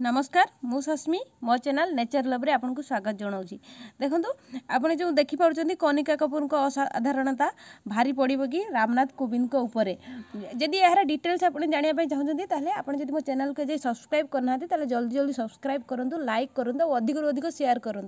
नमस्कार मु सस्मी मो चैनल नेचर लव रे आपन को स्वागत जनाऊँगी। देखो आपने जो देखिपुर कनिका कपूर को असाधारणता भारी पड़ो कि रामनाथ कोविंद को ऊपर जदि यार डिटेल्स आप जानापी चाहते आप मो चैनल को सब्सक्राइब करना जल्दी जल्दी सब्सक्राइब करूँ, लाइक करूँ और अधिक अधिक शेयर करूँ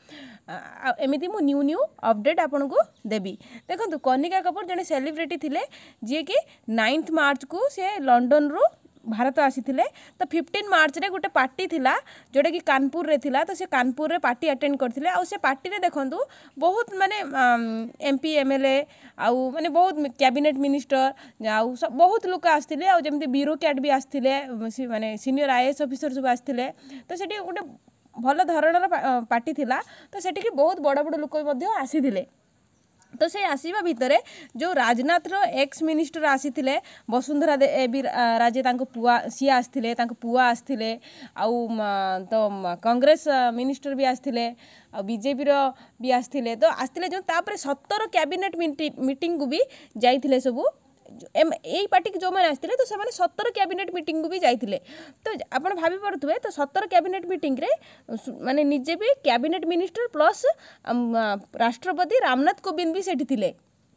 कहीं एमती मु न्यू न्यू अपडेट आपन को देवी। देखो कनिका कपूर जड़े सेलिब्रिटी थे जी कि 9 मार्च को सी लंडन रू भारत आसी तो 15 मार्च रे गोटे पार्टी थिला जोटा कि कानपुर रे थिला तो से कानपुर रे पार्टी अटेंड करथिले आ से पार्टी रे देखंतु बहुत माने एमपी एमएलए आउ माने बहुत कैबिनेट मिनिस्टर आउ बहुत लोक आस्थिले आ जेमते ब्यूरोक्रेट भी आस्थिले माने सीनियर आईएएस ऑफिसर सब आस्थिले तो सेठी गोटे भल धरणर पार्टी थिला तो सेठी के बहुत बड़ बड़ लोक मध्ये आसीथिले। तो से आसवा भितर जो राजनाथ रो एक्स मिनिस्टर आसीथिले वसुंधरा देवी राजे पुआ सी आसथिले पुआ आसथिले आउ तो कांग्रेस मिनिस्टर भी आसथिले आ बीजेपी रो भी आसथिले तो आसथिले जो तापर 17 कैबिनेट मीटिंग को भी जाइथिले सबु यही पार्टी जो मैंने आसते तो से 17 कैबिनेट मीटिंग को भी जाइए। तो आप भाभी पड़े तो 17 कैबिनेट मीटिंग रे माने निजे भी कैबिनेट मिनिस्टर प्लस राष्ट्रपति रामनाथ कोविंद भी सेठी थिले।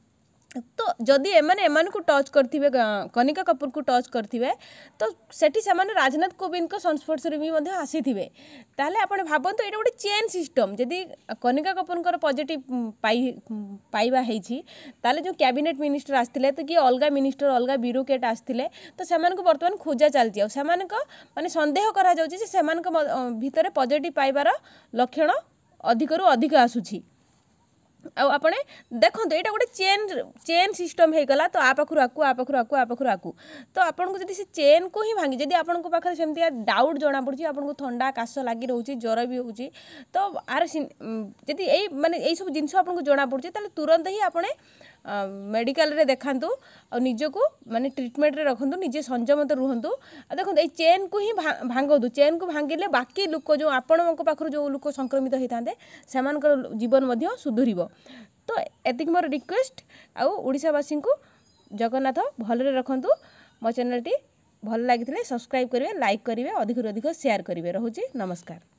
तो जदि एमान को टच करथिबे कनिका कपूर को टच करथिबे तो सेठी से राजनाथ कोविंद को संस्पर्श भी आसीथिबे ताले आपण भाबंतु एटा गोटे चेन सिस्टम जदि कनिका कपूर पॉजिटिव पाइबा हेछि ताले जो कैबिनेट मिनिस्टर आस्थिले तो कि अलगा मिनिस्टर अलगा ब्यूरोक्रेट आस्थिले तो सेमान को वर्तमान खोजा चलछि आ सेमान को माने संदेह करा जाउछि जे सेमान को भितरे पॉजिटिव पाइबार लक्षण अधिकरु अधिक आसुछि। आपने देखो यहाँ गोटे चेन सिस्टम हो गला तो आखु आकु तो आपन को जब से चेन को ही भांगी जदि आपन को पाखे सेमती डाउट जना पड़ी आपन को थंडा काश लगी रोचे ज्वर भी होची तो आर जदि यही माने यही सब जिनस आपन को जना पड़ी तुरंत ही आपने मेडिकल रे देखांतु और निजको माने ट्रीटमेंट रे रखंतु निजे संयमित रुहंतु। देखो ये चेन को ही भांगतु चेन को भांगिले बाकी लोक जो आपण पाखर जो लोक संक्रमित होता सेमानकर जीवन मध्य सुधुरिबो। तो एतिक मोर रिक्वेस्ट आउ ओडिशावासी को जगन्नाथ भलरे रखंतु। मो चैनल टी भल लागिथिले सब्सक्राइब करिवे, लाइक करिवे, अधिक अधिक शेयर करिवे। रहूची नमस्कार।